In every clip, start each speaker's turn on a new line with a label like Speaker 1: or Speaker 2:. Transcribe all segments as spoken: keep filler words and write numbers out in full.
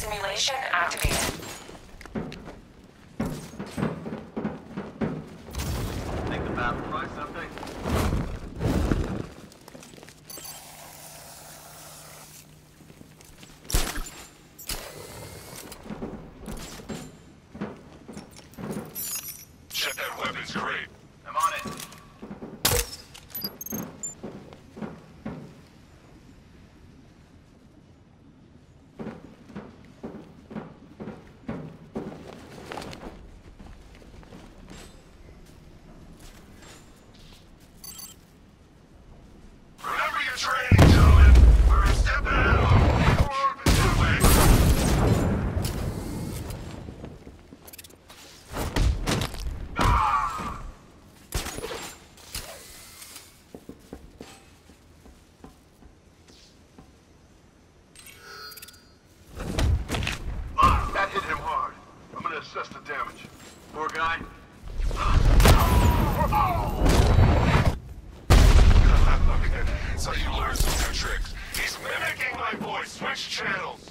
Speaker 1: Simulation activated.
Speaker 2: Think the map will try something?
Speaker 3: Check that weapons crate.
Speaker 2: I'm on it.
Speaker 3: Remember your training, gentlemen. We're a step ahead of them. Orbit that way. Ah!
Speaker 2: Ah, that hit him hard. I'm gonna assess the damage. Poor guy.
Speaker 3: Okay, so you learned some new tricks. He's mimicking my voice. Switch channels.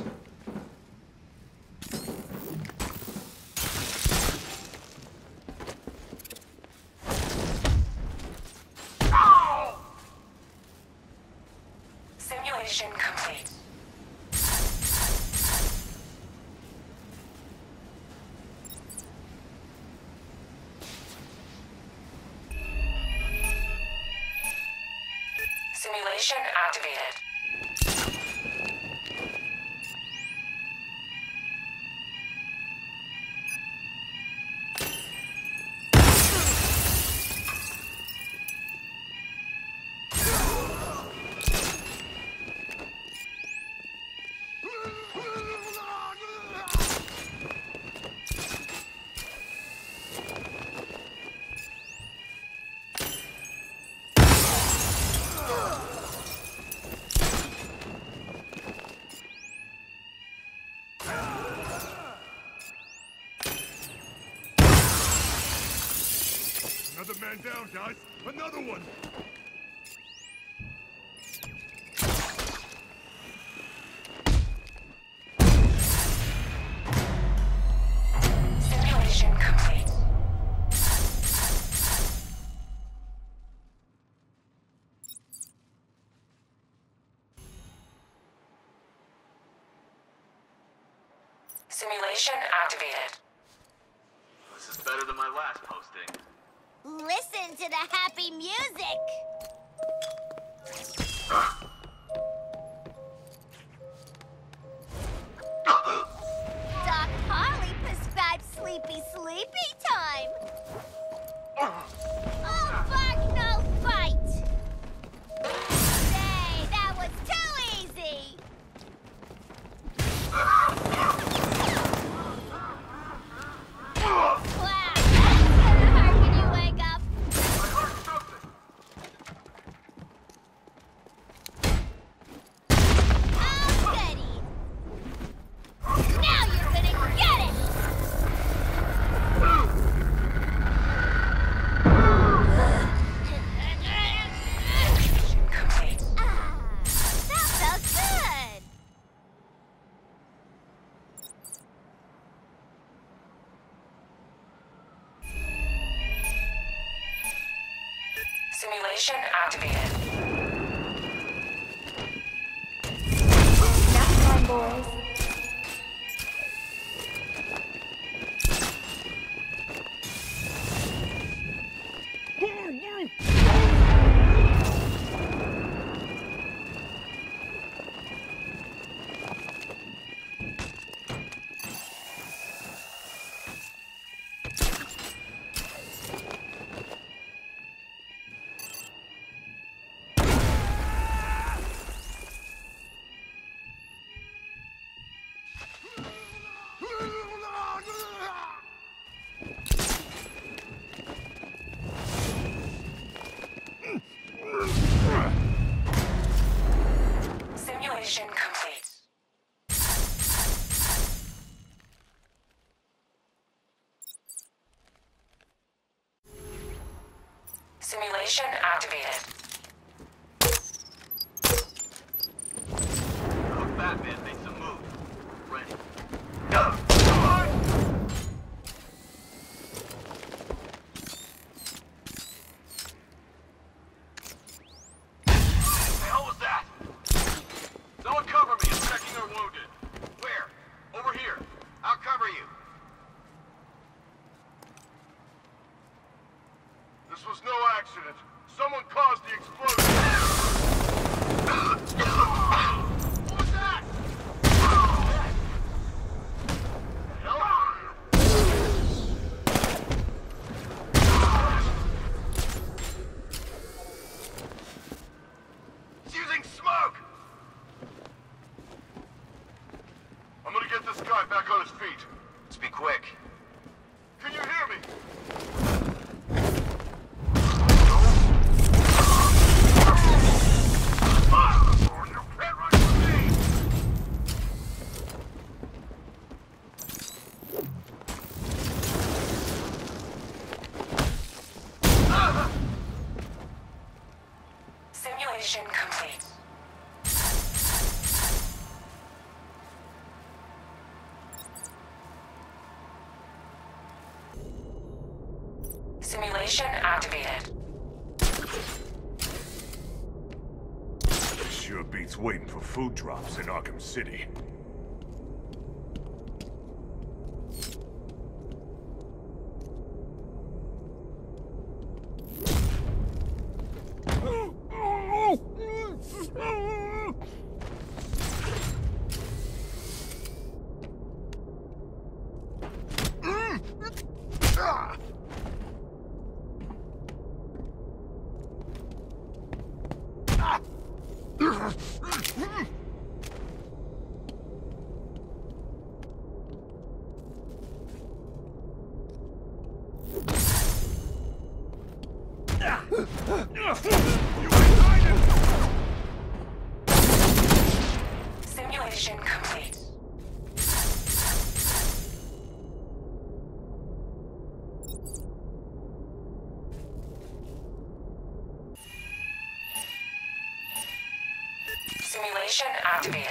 Speaker 1: Simulation complete. Simulation activated.
Speaker 3: Another man down, guys. Another one.
Speaker 1: Simulation complete. Simulation activated.
Speaker 2: This is better than my last posting.
Speaker 4: Listen to the happy music.
Speaker 2: Huh?
Speaker 4: Doc Harley prescribed sleepy, sleepy time. Oh, fuck, no fight. Say, that was too easy. Wow, that's gonna hurt when you wake up.
Speaker 2: I heard something.
Speaker 4: Oh, goody. Now you're gonna get it.
Speaker 1: Complete.
Speaker 4: Ah, that felt good.
Speaker 1: Simulation activated.
Speaker 5: Nap time, boys.
Speaker 1: Simulation complete. Simulation activated.
Speaker 2: Oh, Batman makes a move. Ready.
Speaker 1: Simulation activated.
Speaker 3: This sure beats waiting for food drops in Arkham City.
Speaker 1: Simulation complete. Simulation activated.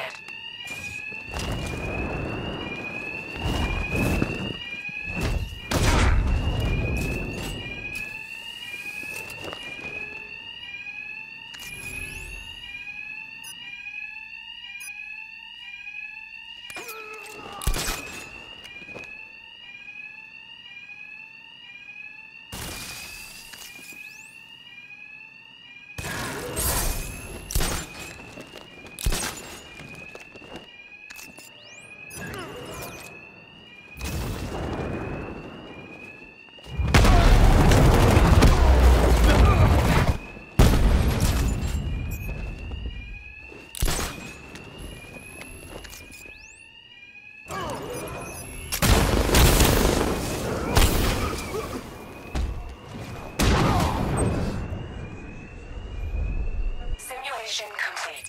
Speaker 1: Simulation complete.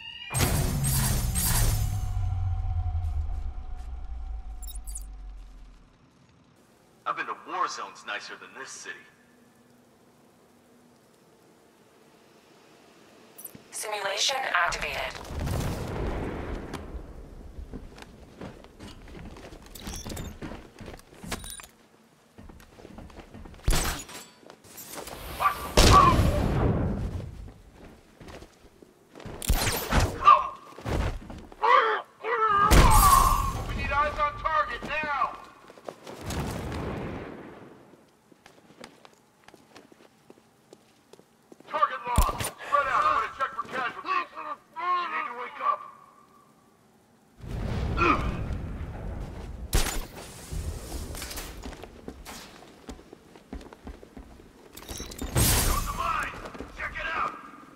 Speaker 5: I've been to war zones nicer than this city.
Speaker 1: Simulation activated.
Speaker 2: We need eyes on target now! Target lost. Spread out. I'm gonna check for casualties. You need to wake up.
Speaker 3: Goes the mine! Check it out!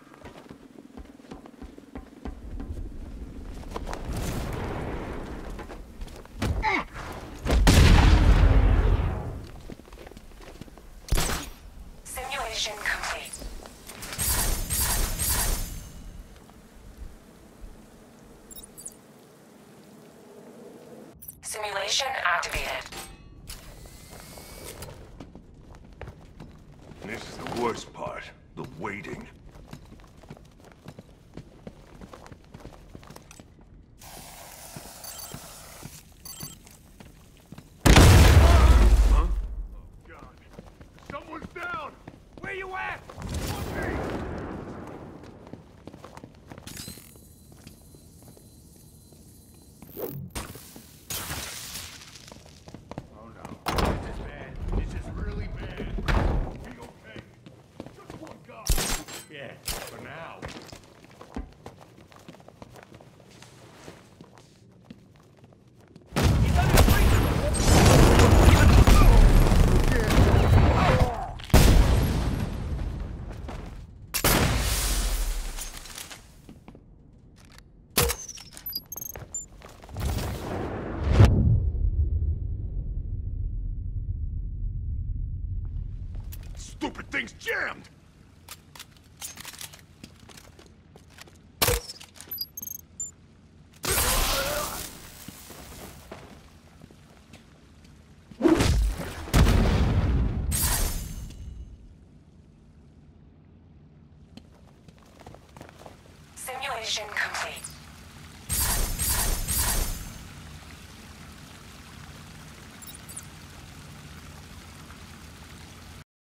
Speaker 1: Simulation complete. Simulation activated.
Speaker 3: This is the worst part. The waiting. Huh? Oh, God. Someone's down! Where you at? On me! Oh no. This is bad. This is really bad. Be okay. Just one guy. Yeah, for now. Stupid thing's jammed!
Speaker 1: Simulation complete.